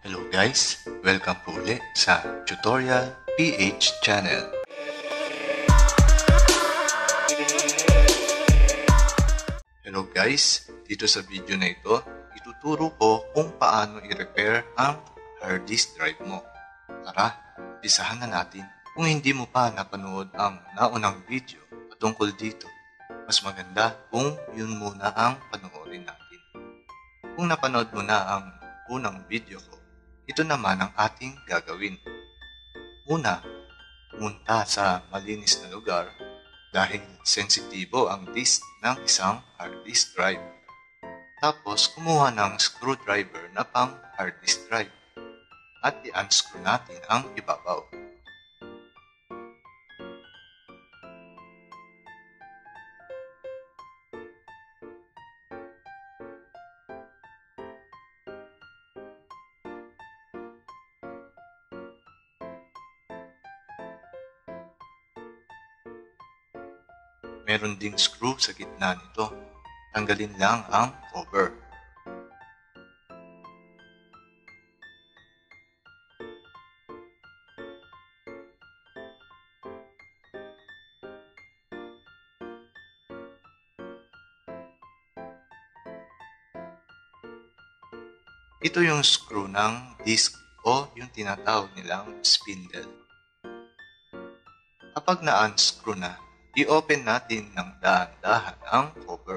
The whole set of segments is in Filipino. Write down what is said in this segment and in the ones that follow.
Hello guys! Welcome po ulit sa Tutorial PH channel. Hello guys! Dito sa video na ito, ituturo ko kung paano i-repair ang hard disk drive mo. Tara, umpisahan na natin. Kung hindi mo pa napanood ang naunang video patungkol dito, mas maganda kung yun muna ang panoorin natin. Kung napanood mo na ang unang video ko, ito naman ang ating gagawin. Una, pumunta sa malinis na lugar dahil sensitibo ang disk ng isang hard disk drive. Tapos, kumuha ng screwdriver na pang hard disk drive at i-unscrew natin ang ibabaw. Meron ding screw sa gitna nito. Tanggalin lang ang cover. Ito yung screw ng disk o yung tinatawag nilang spindle. Kapag na-unscrew na, i-open natin ng dahan-dahan ang cover.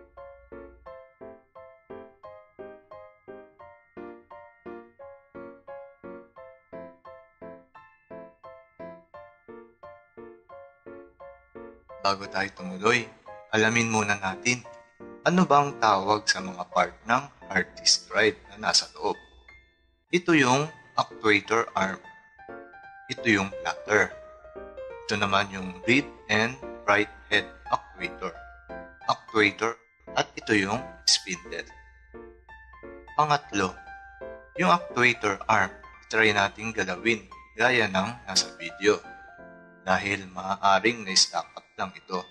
Bago tayo tumuloy, alamin muna natin ano bang tawag sa mga part ng hard disk drive na nasa loob. Ito yung actuator arm. Ito yung platter. Ito naman yung read and write head actuator, at ito yung spindle. Pangatlo, yung actuator arm, try nating galawin gaya ng nasa video dahil maaaring na-stack up lang ito.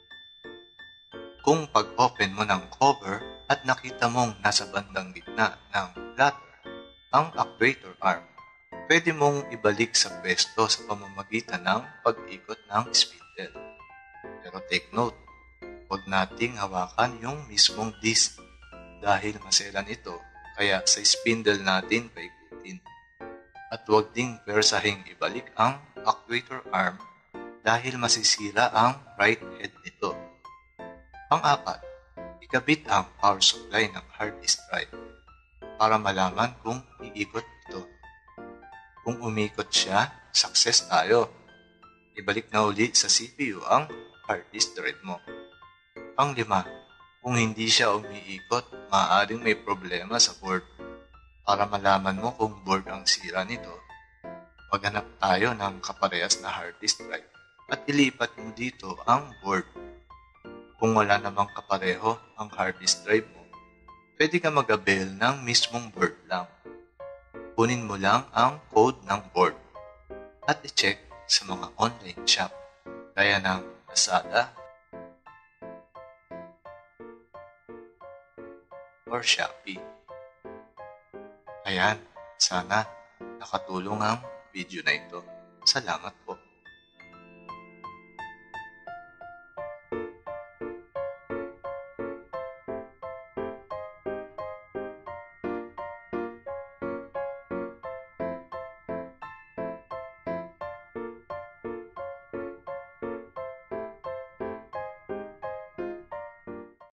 Kung pag-open mo ng cover at nakita mong nasa bandang gitna ng platter ang actuator arm, pwede mong ibalik sa pwesto sa pamamagitan ng pag-ikot ng spindle. Pero take note, huwag nating hawakan yung mismong disk dahil maselan ito, kaya sa spindle natin paikutin. At huwag ding persahing ibalik ang actuator arm dahil masisira ang right head nito. Pang-apat, ikabit ang power supply ng hard disk drive para malaman kung iikot ito. Kung umikot siya, success tayo. Ibalik na ulit sa CPU ang hard disk drive mo. Pang-lima, kung hindi siya umiikot, maaaring may problema sa board. Para malaman mo kung board ang sira nito, maghanap tayo ng kaparehas na hard disk drive at ilipat mo dito ang board. Kung wala namang kapareho ang hard disk drive mo, pwede ka mag-avail ng mismong board lang. Kunin mo lang ang code ng board at i-check sa mga online shop gaya ng Lazada or Shopee. Ayan, sana nakatulong ang video na ito. Salamat po.